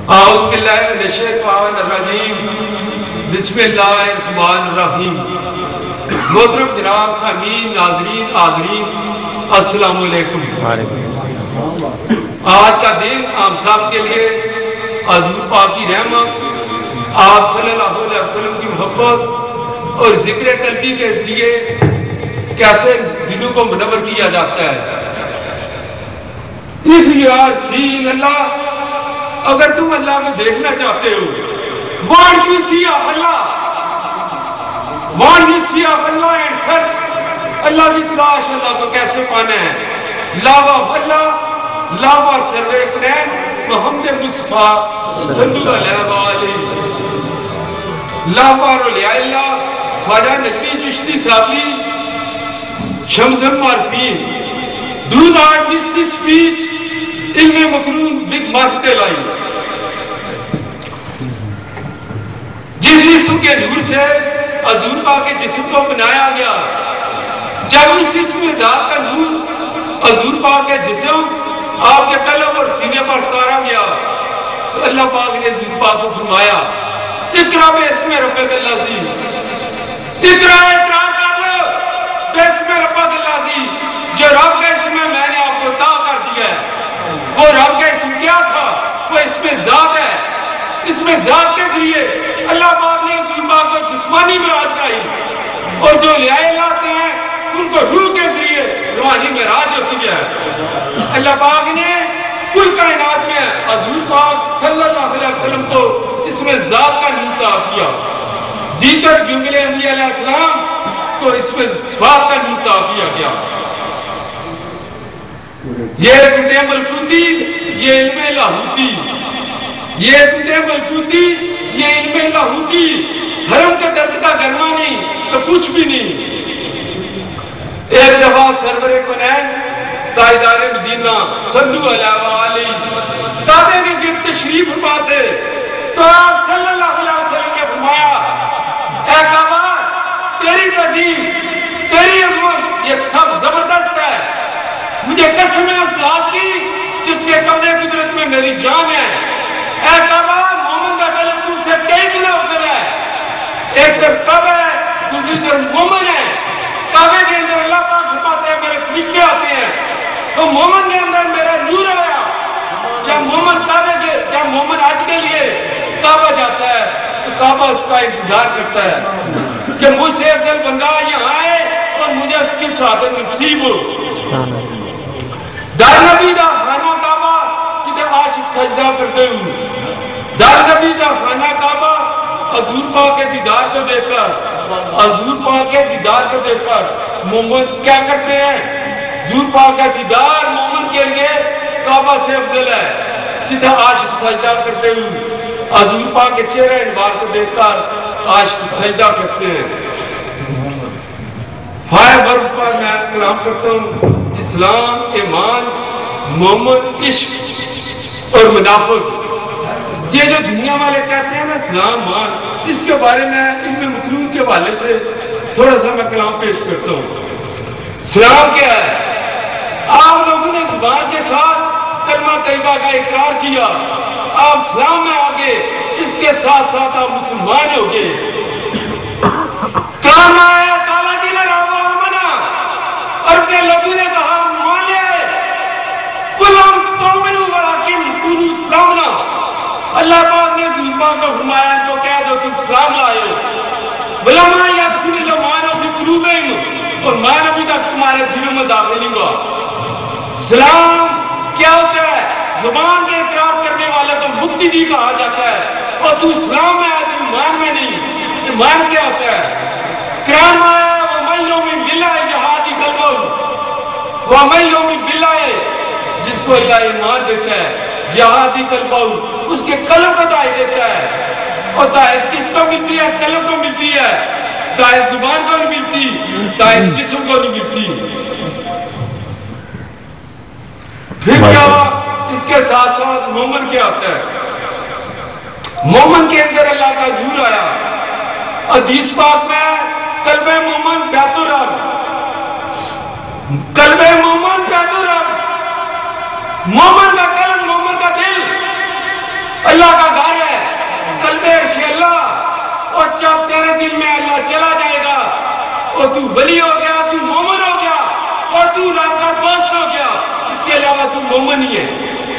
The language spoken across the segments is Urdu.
اعوذ باللہ من الشیطان الرجیم بسم اللہ الرحمن الرحیم۔ محترم جناب سامعین، ناظرین، حاضرین، السلام علیکم۔ آج کا دن آپ سب کے لیے حضور پاک کی رحمت، آپ صلی اللہ علیہ وسلم کی محبت اور ذکر قلبی کے ذریعے کیسے دلوں کو منور کیا جاتا ہے۔ If you are seeing Allah، اگر تم اللہ کو دیکھنا چاہتے ہو، what you see of Allah، what you see of Allah and search، اللہ کی تلاش، اللہ کو کیسے پانا ہے۔ love of Allah، love of سرور کریم محمد مصطفیٰ صلی اللہ علیہ وآلہ، love of اولیاء اللہ، خواجہ نجمی چشتی صاحبی، شمس معرفین۔ Do not miss this speech، علم مقرون بگ معرفت لائی۔ جس جسم کے نور سے حضور پاک کے جسم کو بنایا گیا، جب اس جسم ذات کا نور حضور پاک کے جسم آپ کے قلب اور سینے پر اتارا گیا تو اللہ پاک نے حضور پاک کو فرمایا اقرا باسم ربک الذی، اقرا اقرار کر لو باسم ربک الذی، جو رب کا اسم ہے میں نے آپ کو عطا کر دیا ہے۔ وہ رب کا اسم کیا تھا؟ وہ اسم ذات ہے۔ اسم ذات کے ذریعے اللہ پاک نے حضور پاک کو جسمانی معراج کرائی، اور جو اولیاء اللہ آتے ہیں ان کو روح کے ذریعے روحانی معراج ہوتی ہے۔ اللہ پاک نے کل کائنات میں حضور پاک صلی اللہ علیہ وسلم کو اسم ذات کا نور عطا کیا، دیگر جملے انبیاء علیہ السلام کو اسم صفات کا نور عطا کیا گیا۔ یہ قدے ملکوتی، یہ علم لاہوتی، یہ قدے ملکوتی، یہ علم لاہوتی، حرم کے درد کا گرما نہیں تو کچھ بھی نہیں۔ ایک دفعہ سرور کونین تاجدار مدینہ صلی اللہ علیہ وآلہ کعبے کے گرد تشریف فرما تھے تو آپ صلی اللہ علیہ وسلم نے فرمایا اے کعبہ، تیری تعظیم، تیری عظمت یہ سب زبردست ہے، مجھے قسم ہے اس ذات کی جس کے قبضے قدرت میں میری جان ہے۔ اے کعبہ، مومن کا قلب تم سے کئی گنا افضل ہے، ایک طرف کعبہ ہے، دوسری طرف مومن ہے۔ کعبے کے اندر اللہ پاک فرماتے ہیں میرے فرشتے آتے ہیں، تو مومن کے اندر میرا نور آیا۔ جب مومن حج کے لیے کعبہ جاتا ہے تو کعبہ اس کا انتظار کرتا ہے کہ مجھ سے افضل بندہ یہاں آئے اور مجھے اس کی سعادت نصیب ہو۔ دار نبی دا خانہ کعبہ جدے عاشق سجدہ کرتے ہوں، دار نبی دا خانہ کعبہ حضور پاک کے دیدار کو دیکھ کر، حضور پاک کے دیدار کو دیکھ کر مومن کیا کرتے ہیں؟ حضور پاک کا دیدار مومن کے لیے کعبہ سے افضل ہے۔ جدے عاشق سجدہ کرتے ہوں، حضور پاک کے چہرہ انوار کو دیکھ کر عاشق سجدہ کرتے ہیں۔ فائر ورف پر میں کلام کرتا ہوں، اسلام، ایمان، مومن، عشق اور منافق۔ یہ جو دنیا والے کہتے ہیں نا اسلام مان، اس کے بارے میں علم مقرون کے حوالے سے تھوڑا سا میں کلام پیش کرتا ہوں۔ اسلام کیا ہے؟ آپ لوگوں نے زبان کے ساتھ کلمہ طیبہ کا اقرار کیا، آپ اسلام میں آگے، اس کے ساتھ ساتھ آپ مسلمان ہو گئے۔ کام آیا کالا دل رابا منا، عرب کے لوگوں نے کہا مان لے کلام تومنو ولیکن کونو اسلامنا۔ اللہ پاک نے حضور پاک کو فرمایا ان کو کہہ دو تم اسلام لائے ہو، وَلَمَا يَدْخُلِ الْإِيمَانُ فِي قُلُوبِهِمْ، اور میں ابھی تک تمہارے دلوں میں داخل نہیں ہوا۔ اسلام کیا ہوتا ہے؟ زبان کے اقرار کرنے والا تو مقتدی کہا جاتا ہے، اور تو اسلام میں ہے تو ایمان میں نہیں۔ ایمان کیا ہوتا ہے؟ قرآن میں آیا وَمَنْ يُؤْمِنْ بِاللَّهِ يَهْدِ قَلْبَهُ، وَمَنْ يُؤْمِنْ بِاللَّهِ، جس کو اللہ ایمان دیتا ہے، یہدی قلبہ، اس کے قلب کو ہدایت دیتا ہے۔ اور ہدایت کس کو ملتی ہے؟ قلب کو ملتی ہے، ہدایت زبان کو نہیں ملتی، ہدایت جسم کو نہیں ملتی۔ پھر کیا اس کے ساتھ ساتھ مومن کیا ہوتا ہے؟ مومن کے اندر اللہ کا نور آیا۔ حدیث پاک میں قلب مومن بیت الرب، قلب مومن بیت الرب، مومن کا قلب، مومن کا دل اللہ کا گھر ہے، قلب عرش اللہ، اور جب تیرے دل میں اللہ چلا جائے گا اور تو ولی ہو گیا، تو مومن ہو گیا اور تو رب کا دوست ہو گیا، اس کے علاوہ تو مومن ہی ہے۔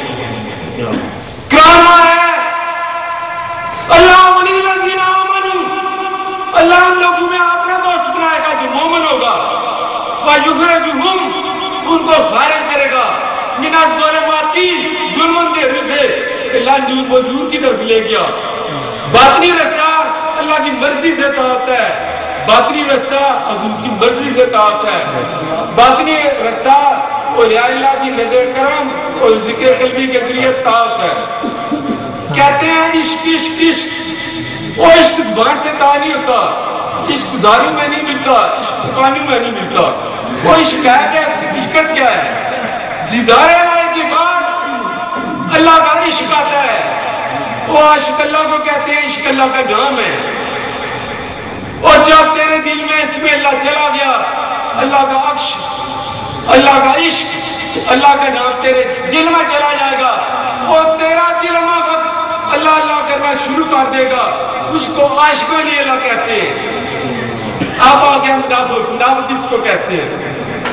قرآن ہے اللہ ولی الذین آمنوا، اللہ ان لوگوں میں اپنا دوست بنائے گا جو مومن ہوگا، وَيُخْرِجُهُمْ، ان کو خارج کرے گا، مِنَ الظُّلُمَاتِ، ظلم اندھیروں سے، اللہ نور وہ نور کی طرف لے گیا۔ باطنی رستہ اللہ کی مرضی سے طاعت ہے، باطنی رستہ حضور کی مرضی سے طاعت ہے، باطنی رستہ اولیاء اللہ کی نظر کرم اور ذکر قلبی کے ذریعے طاعت ہے۔ کہتے ہیں عشق عشق عشق، وہ عشق زبان سے طاعت نہیں ہوتا، عشق زاروں میں نہیں ملتا، عشق دکانوں میں نہیں ملتا، وہ عشق ہے کیا، اس کی حقیقت کیا ہے؟ دیدار الہی کے بعد اللہ کا عشق آتا ہے، وہ عشق اللہ کو کہتے ہیں، عشق اللہ کا نام ہے۔ اور جب تیرے دل میں اس میں اللہ چلا گیا، اللہ کا عکش، اللہ کا عشق، اللہ کا نام تیرے دل میں چلا جائے گا، اور تیرا دل میں وقت اللہ اللہ کرنا شروع کر دے گا، اس کو عاشق ولی اللہ کہتے ہیں۔ آپ آگے منافق کس کو کہتے ہیں؟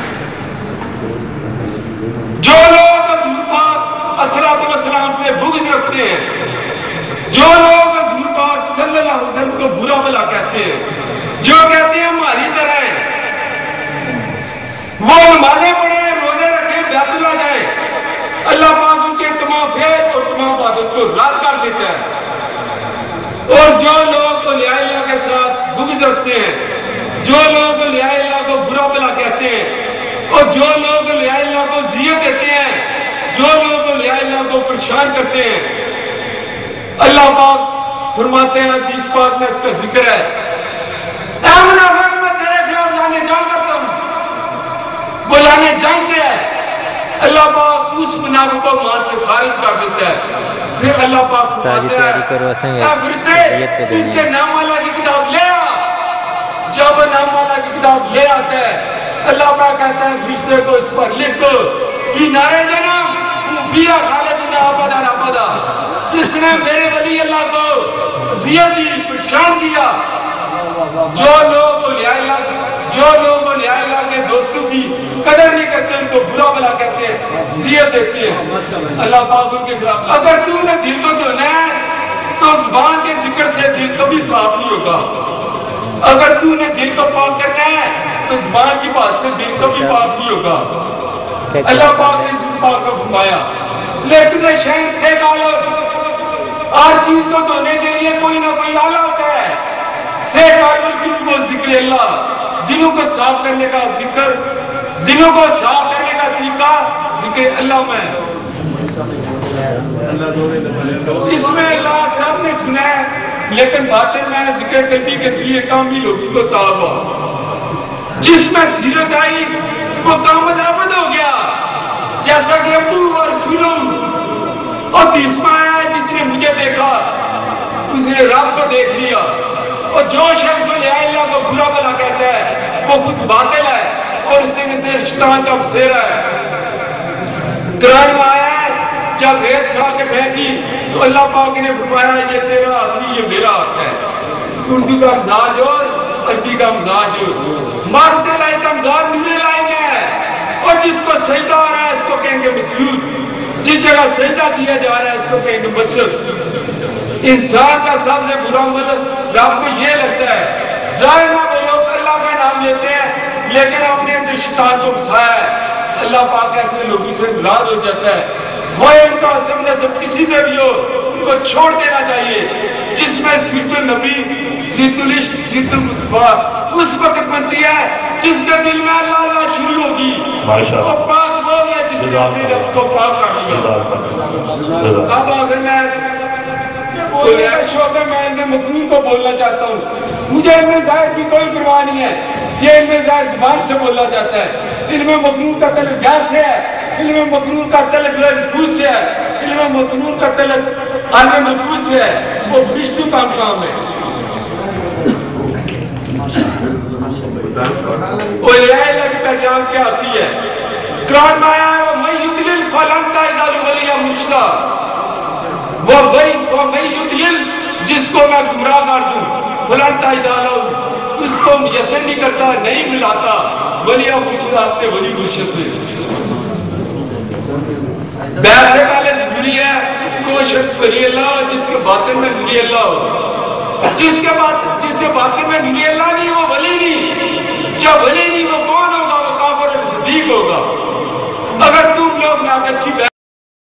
جو لوگ حضور پاک صلی اللہ علیہ وسلم سے بغض رکھتے ہیں، جو لوگ حضور پاک صلی اللہ علیہ وسلم کو برا بھلا کہتے ہیں، جو کہتے ہیں ہماری طرح ہیں، وہ نمازیں پڑھیں، روزے رکھیں، بیت اللہ جائیں، اللہ پاک ان کے تمام فعل اور تمام عبادت کو رد کر دیتا ہے۔ اور جو لوگ اولیاء اللہ کے ساتھ بغض رکھتے ہیں، جو لوگ اولیاء اللہ کو برا بھلا کہتے ہیں، اور جو لوگ اولیاء اللہ کو اذیت دیتے ہیں، جو لوگ اولیاء اللہ کو پریشان کرتے ہیں، اللہ پاک فرماتے ہیں، حدیث پاک میں اس کا ذکر ہے، اے منافق میں تیرے خلاف لانے جنگ کرتا ہوں۔ وہ لانے جنگ کیا ہے؟ اللہ پاک اس منافق کو مان سے خارج کر دیتا ہے۔ پھر اللہ پاک فرماتے ہیں، اے فرشتے اس کے نام والا کی کتاب لے آ۔ جب نام والا کی کتاب لے آتا ہے، اللہ پاک کہتا ہے فرشتے کو اس پر لکھ دو، فی نار جہنم فیہا خالدون ابدا ابدا۔ اس نے میرے ولی اللہ کو اذیت دی، پریشان کیا۔ جو لوگ اولیاء اللہ کے دوستوں کی قدر نہیں کرتے، ان کو برا بھلا کہتے ہیں، اذیت دیتے ہیں، اللہ پاک ان کے خلاف۔ اگر تو نے دل کو دھونا ہے تو زبان کے ذکر سے دل کبھی صاف نہیں ہوگا، اگر تو نے دل کو پاک کرنا ہے تو زبان کی بات سے دل کبھی پاک نہیں ہوگا۔ اللہ پاک نے حضور پاک کو فرمایا، لیکن شہر سے ڈالو، ہر چیز کو دھونے کے لیے کوئی نہ کوئی آلہ ہوتا ہے، سے ڈالو کو ذکر اللہ، دلوں کو صاف کرنے کا ذکر، دلوں کو صاف کرنے کا طریقہ ذکر اللہ میں۔ اس میں اللہ سب نے سنا ہے، لیکن باطن میں ذکر قلبی کے ذریعے کامی لوگوں کو تعالی جس میں سیرت آئی وہ کام دعوت ہو گیا، جیسا کہ عبدو اور رسولو۔ اور تیسرا ہے جس نے مجھے دیکھا اس نے رب کو دیکھ لیا۔ اور جو شخص اولیاء اللہ کو برا بھلا کہتا ہے وہ خود باطل ہے اور اس نے شیطان کا بسیرا ہے۔ قرآن میں آیا ہے جب ریت کھا کے پھینکی تو اللہ پاک نے فرمایا یہ تیرا ہاتھ نہیں، یہ میرا ہاتھ ہے۔ اردو کا مزاج اور عربی کا مزاج اور مارتے لائے کا مزاج نورے لائے ہے، اور جس کو سجدہ آ رہا ہے اس کو کہیں گے مسجود، جس جگہ سجدہ کیا جا رہا ہے اس کو کہیں گے مسجد۔ انسان کا سب سے برا مدد رب کو یہ لگتا ہے، ظاہر میں وہ لوگ اللہ کا نام لیتے ہیں لیکن اپنے اندر شیطان کو بسایا ہے۔ اللہ پاک ایسے لوگوں سے ناراض ہو جاتا ہے، ہوئے ان کا عصم نسب کسی سے بھی ہو، ان کو چھوڑ دینا چاہیے۔ جس میں سیرت النبی، سیرت العشق، سیرت المصطفیٰ اس وقت بنتی ہے جس کے دل میں اللہ اللہ شروع ہوگی، وہ پاک ہو گیا جس نے اپنے نفس کو پاک کر لیا۔ اب آخر میں شوق ہے، میں علم مکنون کو بولنا چاہتا ہوں۔ مجھے علم ظاہر کی کوئی پرواہ نہیں ہے، یہ علم ظاہر زبان سے بولا جاتا ہے۔ علم مکنون کا طلب غیب سے ہے، علم مکنون کا طلب نفوس سے ہے، علم مکنون کا طلب علم ملکوت سے ہے، وہ فرشتوں کا کام ہے۔ اولیاء اللہ کی پہچان کیا ہوتی ہے؟ قرآن میں آیا ہے وَمَن يُضْلِلْ فَلَن تَجِدَ لَهُ وَلِيًّا مُرْشِدًا، وہ وہی میں یدلل جس کو میں گمراہ کر دوں فلان تائیدالہ اس کو یسن نہیں کرتا نہیں ملاتا ولی مرشد آپ نے ولی مرشد سے بیعت سے پہلے ضروری ہے کوئی شخص ولی اللہ جس کے باطن میں نوری اللہ ہو جس کے باطن میں نوری اللہ نہیں ہو